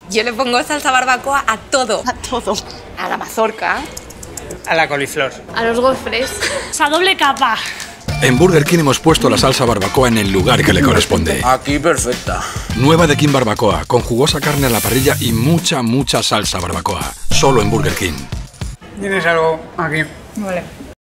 Yo le pongo salsa barbacoa a todo. A todo. A la mazorca. A la coliflor. A los gofres. ¡A doble capa! En Burger King hemos puesto la salsa barbacoa en el lugar que le corresponde. Aquí perfecta. Nueva de King Barbacoa, con jugosa carne a la parrilla y mucha salsa barbacoa. Solo en Burger King. ¿Tienes algo aquí? Vale.